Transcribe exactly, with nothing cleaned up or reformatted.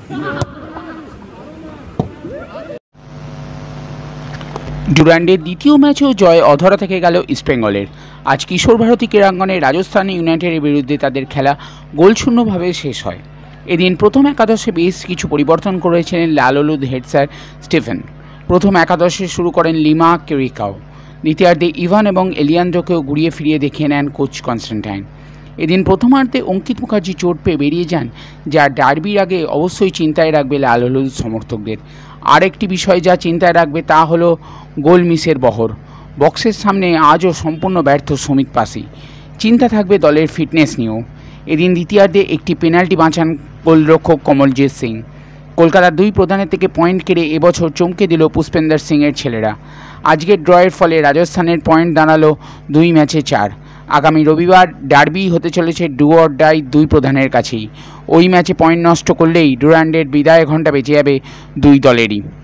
ডুরান্ডের দ্বিতীয় ম্যাচেও জয় অধরা থেকে গেল ইস্টবেঙ্গলের। আজ কিশোর ভারতী ক্রীড়াঙ্গনে রাজস্থান ইউনাইটেডের বিরুদ্ধে তাদের খেলা গোলশূন্যভাবে শেষ হয়। এদিন প্রথম একাদশে বেশ কিছু পরিবর্তন করেছিলেন লাল হলুদ হেড স্যার স্টিফেন। প্রথম একাদশে শুরু করেন লিমা কেরিকাও। দ্বিতীয়ার্ধে ইভান এবং এলিয়ান্দ্রকেও ঘুরিয়ে ফিরিয়ে দেখিয়ে নেন কোচ কনস্ট্যান্টাইন। এদিন প্রথমার্ধে অঙ্কিত মুখার্জি চোট পেয়ে বেরিয়ে যান, যা ডার্বির আগে অবশ্যই চিন্তায় রাখবে লাল হলুদ সমর্থকদের। আরেকটি বিষয় যা চিন্তায় রাখবে তা হলো গোল মিসের বহর। বক্সের সামনে আজও সম্পূর্ণ ব্যর্থ শ্রমিক পাসি। চিন্তা থাকবে দলের ফিটনেস নিয়েও। এদিন দ্বিতীয়ার্ধে একটি পেনাল্টি বাঁচান গোলরক্ষক কমলজিৎ সিং। কলকাতার দুই প্রধানের থেকে পয়েন্ট কেড়ে এবছর চমকে দিল পুষ্পেন্দর সিংয়ের ছেলেরা। আজকের ড্রয়ের ফলে রাজস্থানের পয়েন্ট দাঁড়ালো দুই ম্যাচে চার। আগামী রবিবার ডার্বি হতে চলেছে ডু অর ডাই দুই প্রধানের কাছেই। ওই ম্যাচে পয়েন্ট নষ্ট করলেই ডুরান্ডের বিদায় ঘণ্টা বেঁচে যাবে দুই দলেরই।